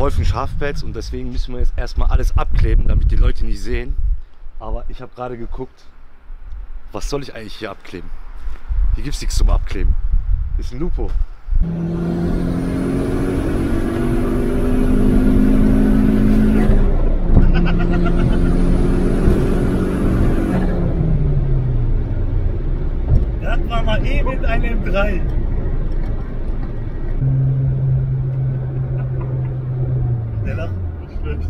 Wolf ein Schafpelz und deswegen müssen wir jetzt erstmal alles abkleben, damit die Leute nicht sehen. Aber ich habe gerade geguckt, was soll ich eigentlich hier abkleben? Hier gibt es nichts zum Abkleben. Das ist ein Lupo. Das war mal eben ein M3. Der lacht nicht schlecht.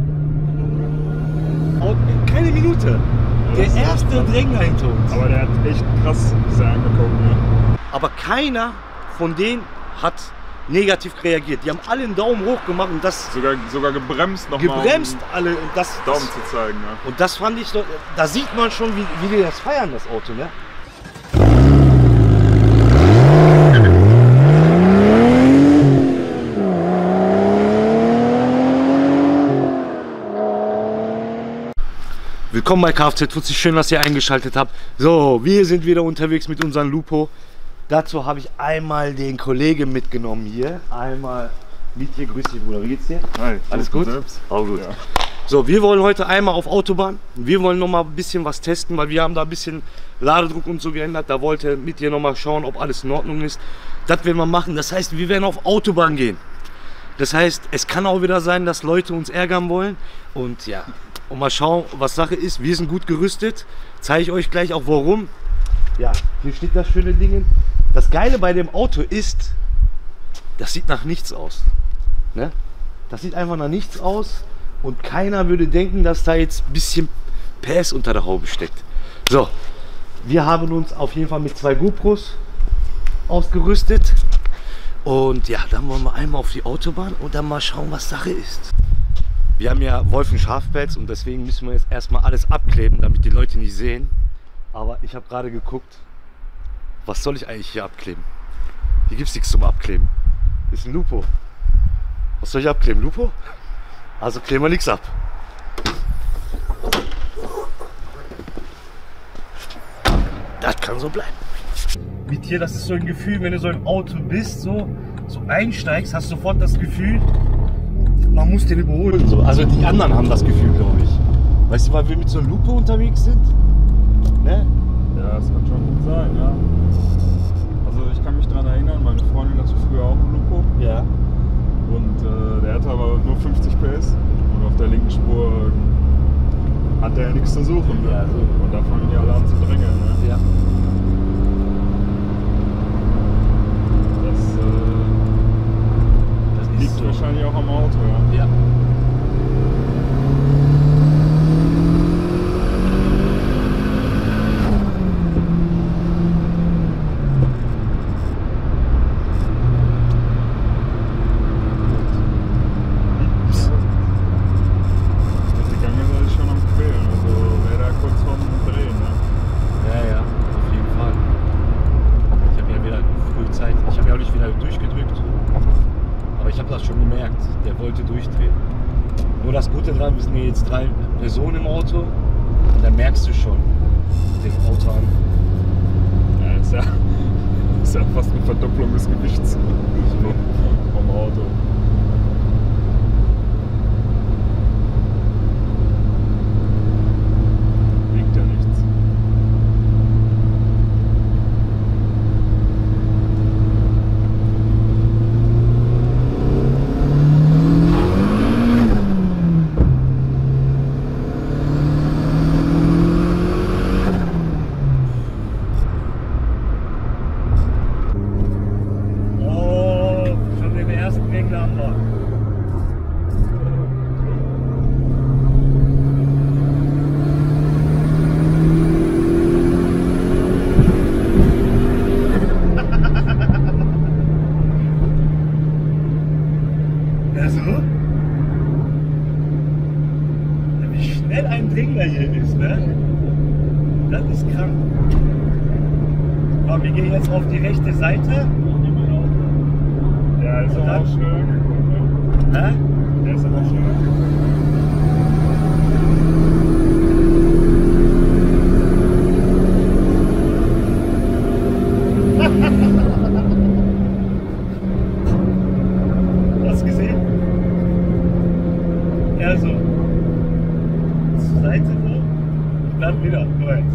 Keine Minute. Der erste Drängler hinter uns. Aber der hat echt krass sich angeguckt, ne? Aber keiner von denen hat negativ reagiert. Die haben alle einen Daumen hoch gemacht und das Sogar gebremst nochmal. gebremst alle und das Daumen zu zeigen, ne? Und das fand ich doch, da sieht man schon, wie die das feiern, das Auto, ne? Willkommen bei Kfz Fuzzi, schön, dass ihr eingeschaltet habt. So, wir sind wieder unterwegs mit unserem Lupo. Dazu habe ich einmal den Kollegen mitgenommen hier. Einmal mit hier, grüß dich Bruder, wie geht's dir? Hi, alles gut? Selbst? Auch gut. Ja. So, wir wollen heute einmal auf Autobahn. Wir wollen noch mal ein bisschen was testen, weil wir haben da ein bisschen Ladedruck und so geändert. Da wollte mit dir noch mal schauen, ob alles in Ordnung ist. Das werden wir machen. Das heißt, wir werden auf Autobahn gehen. Das heißt, es kann auch wieder sein, dass Leute uns ärgern wollen. Und ja, und mal schauen, was Sache ist. Wir sind gut gerüstet. Zeige ich euch gleich auch warum. Ja, hier steht das schöne Ding. Das Geile bei dem Auto ist, das sieht nach nichts aus. Ne? Das sieht einfach nach nichts aus. Und keiner würde denken, dass da jetzt ein bisschen PS unter der Haube steckt. So, wir haben uns auf jeden Fall mit 2 GoPros ausgerüstet. Und ja, dann wollen wir einmal auf die Autobahn und dann mal schauen, was Sache ist. Wir haben ja Wolf ein Schafpelz und deswegen müssen wir jetzt erstmal alles abkleben, damit die Leute nicht sehen. Aber ich habe gerade geguckt, was soll ich eigentlich hier abkleben? Hier gibt es nichts zum Abkleben. Das ist ein Lupo. Was soll ich abkleben? Lupo? Also kleben wir nichts ab. Das kann so bleiben. Mit hier, das ist so ein Gefühl, wenn du so im Auto bist, so einsteigst, hast du sofort das Gefühl, man muss den überholen. So. Also die anderen haben das Gefühl, glaube ich. Weißt du, weil wir mit so einem Lupo unterwegs sind? Ne? Ja, das kann schon gut sein, ja. Also ich kann mich daran erinnern, meine Freundin hatte früher auch einen Lupo. Ja. Und der hatte aber nur 50 PS. Und auf der linken Spur hat der ja nichts zu suchen. Ne? Ja, so. Und da fangen die alle an zu drängeln. Ne? Ja. Das liegt so. wahrscheinlich auch am Auto, ja. Ja. Nur das Gute daran, wir sind hier jetzt 3 Personen im Auto und dann merkst du schon den Auto an. Ja, ist ja fast eine Verdopplung des Gewichts vom Auto. Wiegt ja nichts. Wie schnell ein Drängler hier ist, ne? Das ist krank. Aber wir gehen jetzt auf die rechte Seite. Ja, ist aber auch schnell gekommen. Hä? Der ist aber schnell gekommen. Hast du gesehen? Seite so und dann wieder. So jetzt.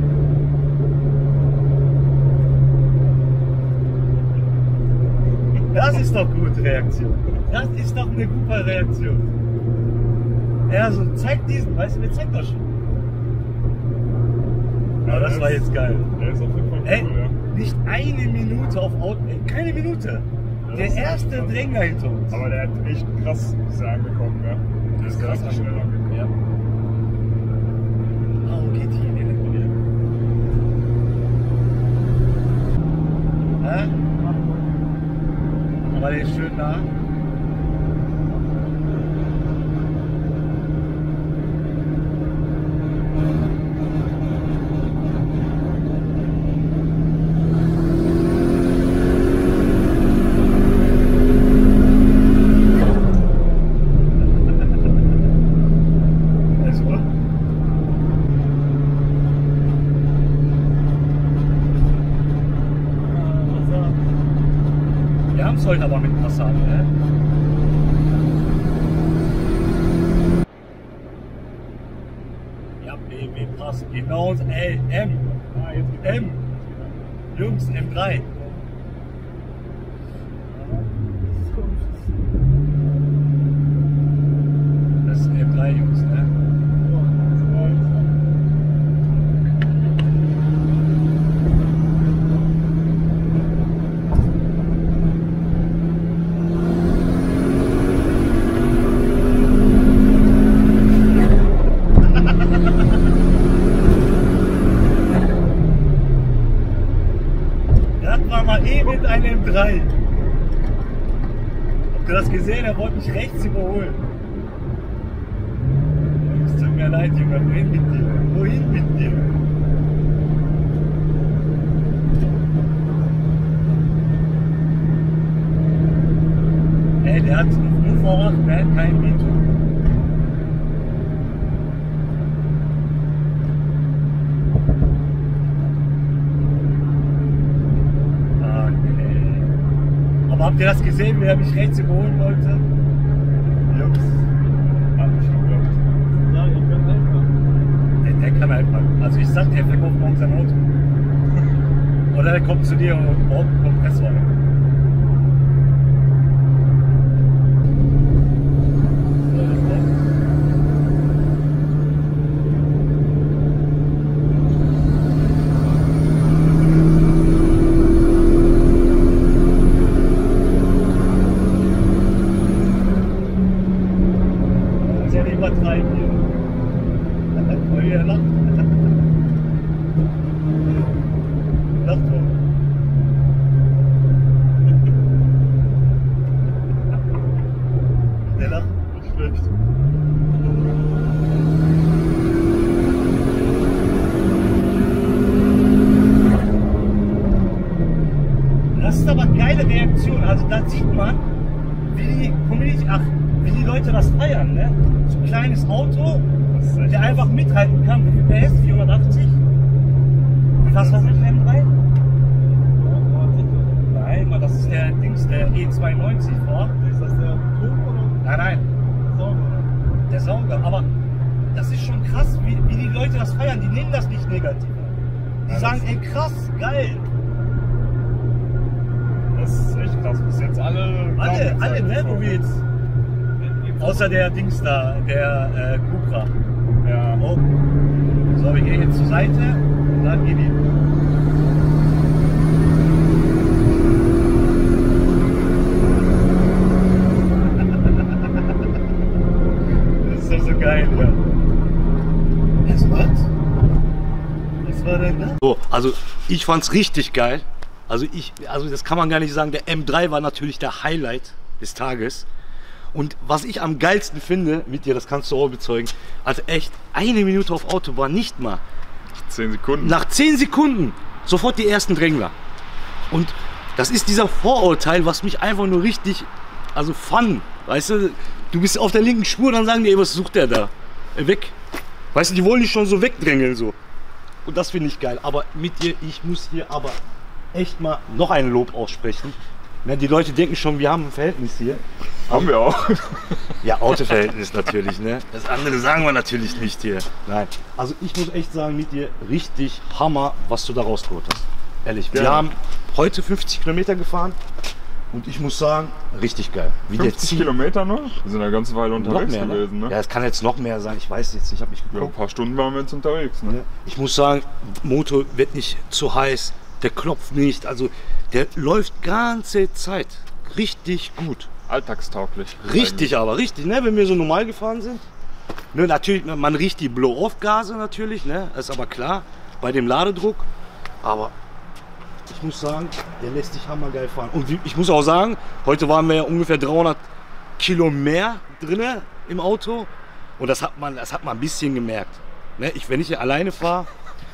Das ist doch gute Reaktion. Das ist doch eine gute Reaktion. Ja, so zeigt diesen, weißt du, wir zeigen das schon. Aber das war jetzt geil. Der ist auf jeden Fall cool, Ey, ja. nicht eine Minute auf Auto, keine Minute. Der erste Dränger hinter uns. Aber der hat echt krass ist er angekommen, ja. Der ist krass schnell angekommen. Ja. Oh, geht hier in den Bier. Hä? Aber der ist schön nah. Wir haben es heute aber mit Passat, ne? Ja, BMW passt. Genau, ey, M. M. Jungs, M3. Das ist M3, Jungs, ne? Das war mal eben ein M3. Habt ihr das gesehen? Er wollte mich rechts überholen. Es tut mir leid, Junge. Wohin mit dir? Wohin mit dir? Ey, der hat nur Vorrat, der hat kein Mieto. Aber habt ihr das gesehen, wie er mich rechts überholen wollte? Jungs, hab ich schon geglaubt. Ja, ich kann einfach. Der kann einpacken. Also ich sag, der verkauft morgen sein Auto. Oder der kommt zu dir und morgen kommt Kompressor. Übertreiben hier. Oh, hier lacht. Lacht doch. Der lacht. Nicht schlecht. Das ist aber eine geile Reaktion. Also da sieht man, wie die Community, wie die Leute das feiern, ne? So ein kleines Auto, der einfach mithalten kann. Wie viel PS? 480? Was war das für ein M3? Nein, Mann, das ist der Dings, der E92 vor. Ist das der Turbo oder Nein, nein, Sauber? der Sauger. Aber das ist schon krass, wie die Leute das feiern. Die nehmen das nicht negativ. Die Ja, sagen, ey krass, geil. Das ist echt krass. Bis jetzt alle, Ne, wo wir jetzt. Außer der Dings da, der Cupra. Ja. Oh. So, wir gehen jetzt zur Seite und dann gehen wir. Das ist doch so geil, ja. Was war denn da? So, also ich fand's richtig geil. Also das kann man gar nicht sagen. Der M3 war natürlich der Highlight des Tages. Und was ich am geilsten finde, mit dir, das kannst du auch bezeugen, also echt eine Minute auf Autobahn, nicht mal. 10 Sekunden. Nach 10 Sekunden sofort die ersten Drängler. Und das ist dieser Vorurteil, was mich einfach nur richtig, also fun, weißt du, du bist auf der linken Spur, dann sagen die, ey, was sucht der da? Weg. Weißt du, die wollen dich schon so wegdrängeln, so. Und das finde ich geil. Aber mit dir, ich muss hier aber echt mal noch ein Lob aussprechen. Ne, die Leute denken schon, wir haben ein Verhältnis hier. Haben wir auch. Ja, Autoverhältnis natürlich, ne? Das andere sagen wir natürlich nicht hier. Nein. Also ich muss echt sagen, mit dir richtig Hammer, was du da rausgeholt hast. Ehrlich, wir Gerne. haben heute 50 Kilometer gefahren und ich muss sagen, richtig geil. Wie 50 Kilometer nur? Wir sind eine ganze Weile noch unterwegs mehr, gewesen, ne? Ja, es kann jetzt noch mehr sein, ich weiß jetzt nicht, ich habe nicht Ja, ein geguckt. paar Stunden waren wir jetzt unterwegs, ne? Ich muss sagen, Motor wird nicht zu heiß, der klopft nicht, also der läuft ganze Zeit richtig gut. Alltagstauglich. Richtig, aber richtig, ne, wenn wir so normal gefahren sind. Ne, natürlich, man riecht die Blow-off-Gase natürlich, ne, ist aber klar, bei dem Ladedruck. Aber ich muss sagen, der lässt sich hammergeil fahren. Und ich muss auch sagen, heute waren wir ja ungefähr 300 Kilo mehr drin im Auto. Und das hat man ein bisschen gemerkt. Ne, wenn ich den alleine fahre,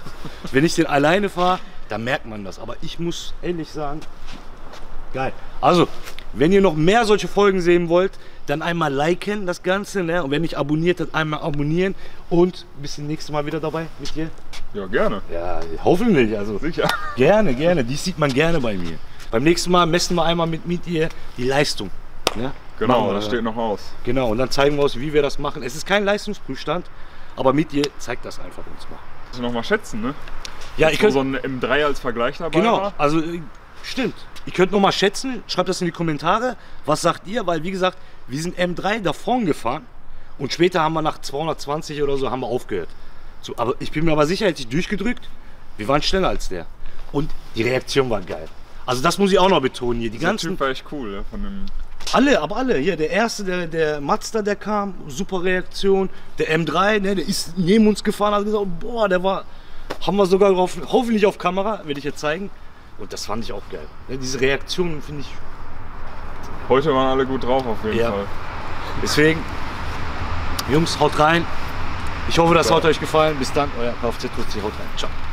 dann merkt man das. Aber ich muss ehrlich sagen, geil. Also, wenn ihr noch mehr solche Folgen sehen wollt, dann einmal liken das Ganze, ne? Und wenn nicht abonniert, dann einmal abonnieren und bis zum nächsten Mal wieder dabei mit dir. Ja, gerne. Ja, hoffentlich, also Sicher. gerne, gerne. Dies sieht man gerne bei mir. Beim nächsten Mal messen wir einmal mit dir die Leistung. Ne? Genau, Machen wir, das steht noch aus. Genau, und dann zeigen wir uns, wie wir das machen. Es ist kein Leistungsprüfstand, aber mit dir zeigt das einfach uns mal. Muss ich noch mal schätzen, ne? Ja, ich Wo so könnte, ein M3 als Vergleich dabei genau, war. also stimmt. Ihr könnt noch mal schätzen, schreibt das in die Kommentare. Was sagt ihr? Weil wie gesagt, wir sind M3 da vorn gefahren und später haben wir nach 220 oder so haben wir aufgehört. So, aber ich bin mir aber sicher, hätte ich durchgedrückt, wir waren schneller als der. Und die Reaktion war geil. Also das muss ich auch noch betonen hier. Die Der ganzen, Typ war echt cool, ne? Von dem alle. Hier, der erste, der Mazda, der kam, super Reaktion. Der M3, ne, der ist neben uns gefahren, hat gesagt, boah, der war, haben wir sogar drauf, hoffentlich auf Kamera, werde ich jetzt zeigen. Und das fand ich auch geil. Ne, diese Reaktionen finde ich. Heute waren alle gut drauf auf jeden Ja. Fall. Deswegen, Jungs, haut rein. Ich hoffe, das hat euch gefallen. Bis dann, euer Kfz-Tutzi, haut rein. Ciao.